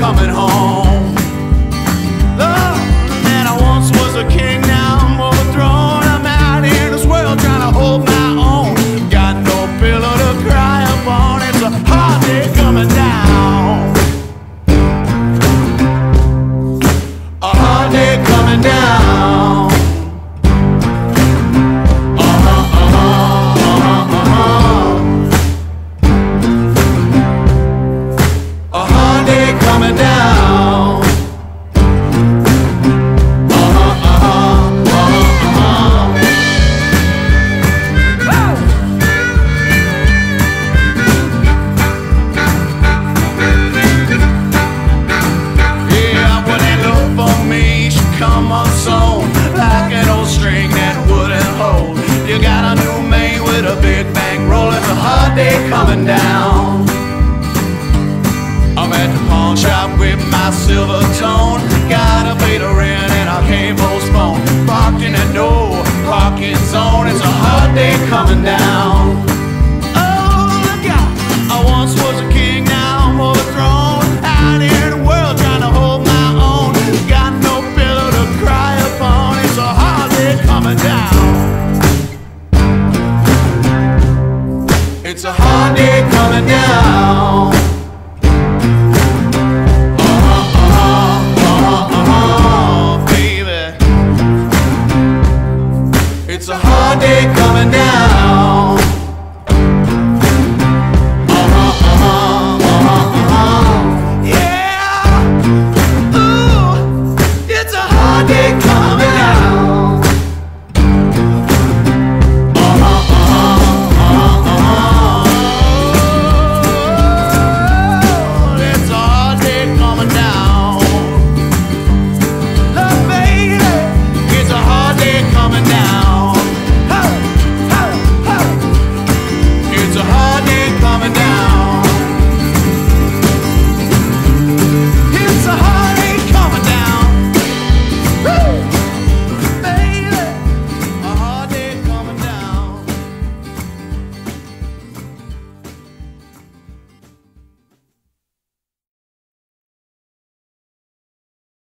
coming home. And I once was a king, now I'm overthrown. I'm out here in this world trying to hold my own. Got no pillow to cry upon. It's a hard day coming down. A hard day coming down. Coming down. Yeah, when they look for me, you should come unsewn, like an old string that wouldn't hold. You got a new mane with a big bang roll. It's a hard day coming down. I'm at the pawn shop with my silver tone. Gotta pay the rent and I can't postpone. Parked in a no parking zone. It's a hard day coming down.